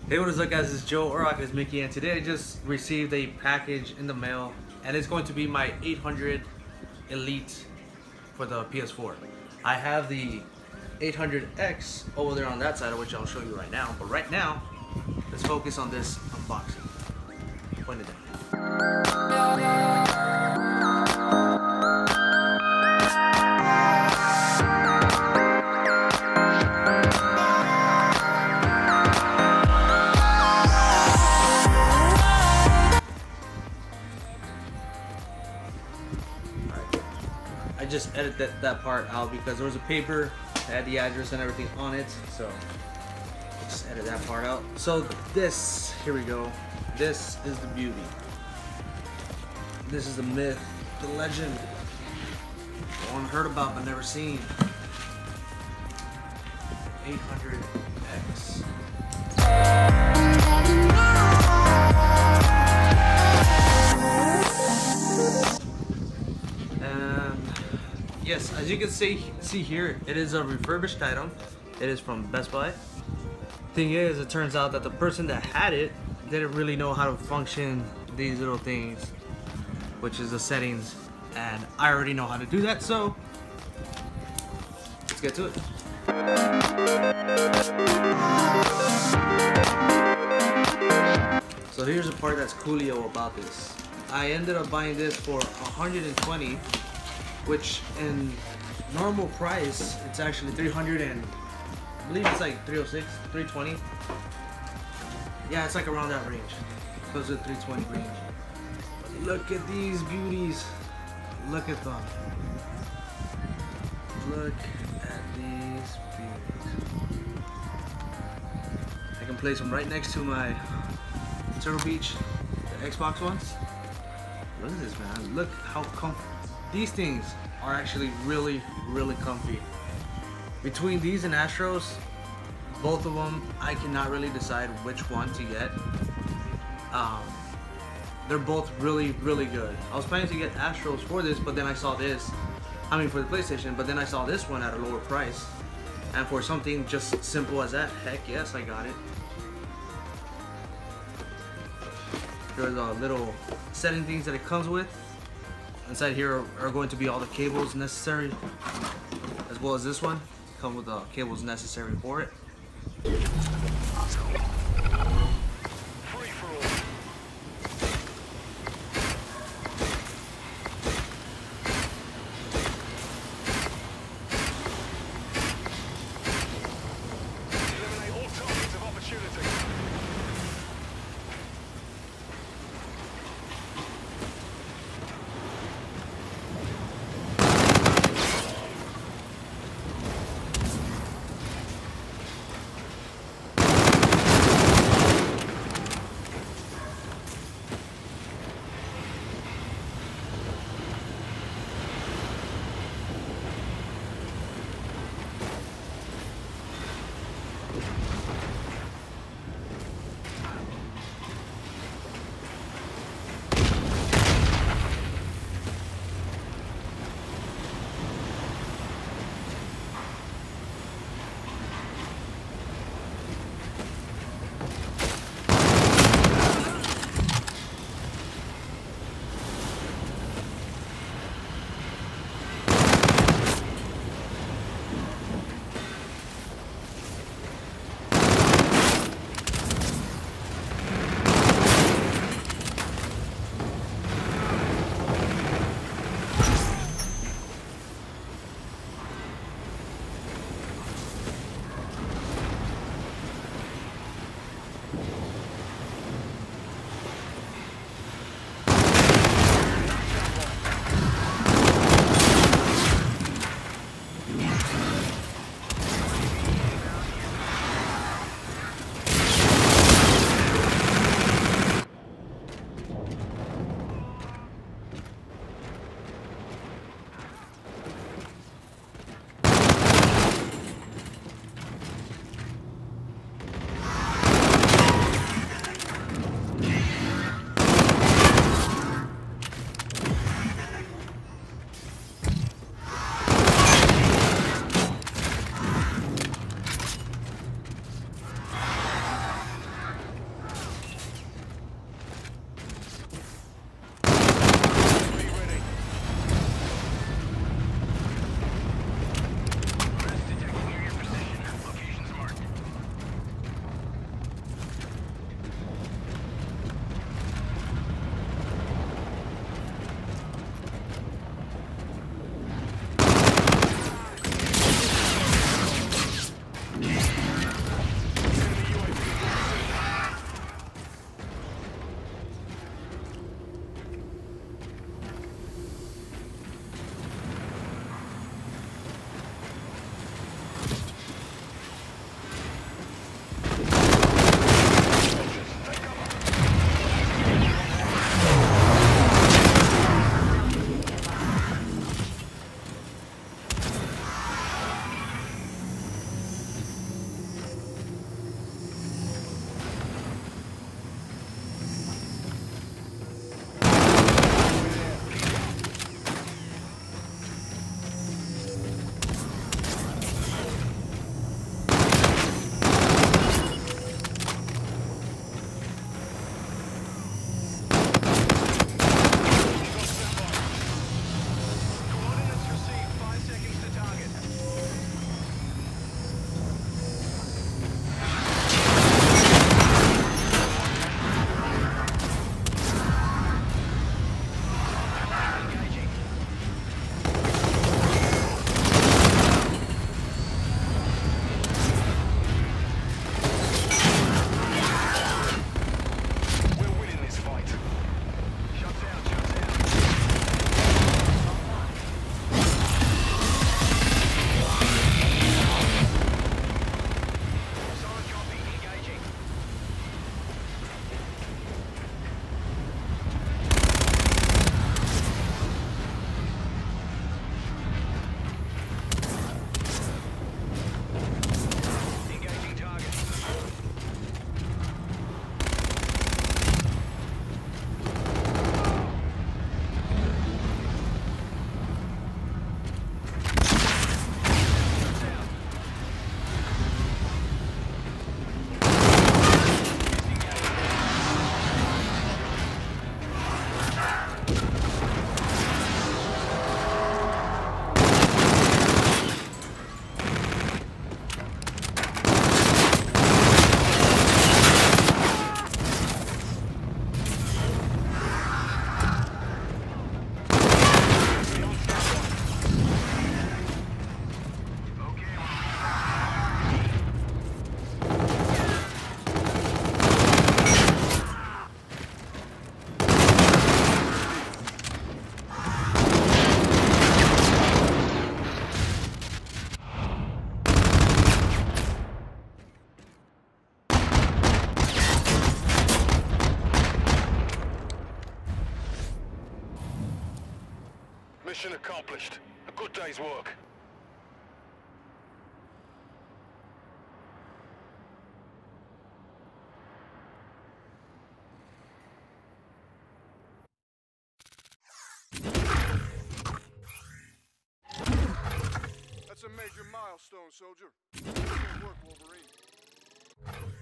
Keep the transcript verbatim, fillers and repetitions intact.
Hey, what is up guys, it's Joe, or Rock is Mickey, and today I just received a package in the mail, and it's going to be my eight hundred Elite for the P S four. I have the eight hundred X over there on that side, which I'll show you right now, but right now, let's focus on this unboxing. Point it down. I just edited that, that part out because there was a paper that had the address and everything on it, so I just edit that part out. So this, here we go. This is the beauty. This is the myth, the legend, the one heard about but never seen. eight hundred X. Yes, as you can see see here, it is a refurbished item. It is from Best Buy. Thing is, it turns out that the person that had it didn't really know how to function these little things, which is the settings, and I already know how to do that, so let's get to it. So here's the part that's coolio about this. I ended up buying this for one hundred twenty, which in normal price it's actually three hundred, and I believe it's like three oh six, three twenty. Yeah, it's like around that range, close to three twenty range. But look at these beauties. Look at them. Look at these beauties. I can place them right next to my Turtle Beach, the Xbox ones. Look at this, man. Look how comfortable. These things are actually really, really comfy. Between these and Astros, both of them, I cannot really decide which one to get. Um, they're both really, really good. I was planning to get Astros for this, but then I saw this. I mean, for the PlayStation, but then I saw this one at a lower price. And for something just simple as that, heck yes, I got it. There's a little setting things that it comes with. Inside here are going to be all the cables necessary, as well as this one. Come with the cables necessary for it. Mission accomplished. A good day's work. That's a major milestone, soldier. Good work, Wolverine.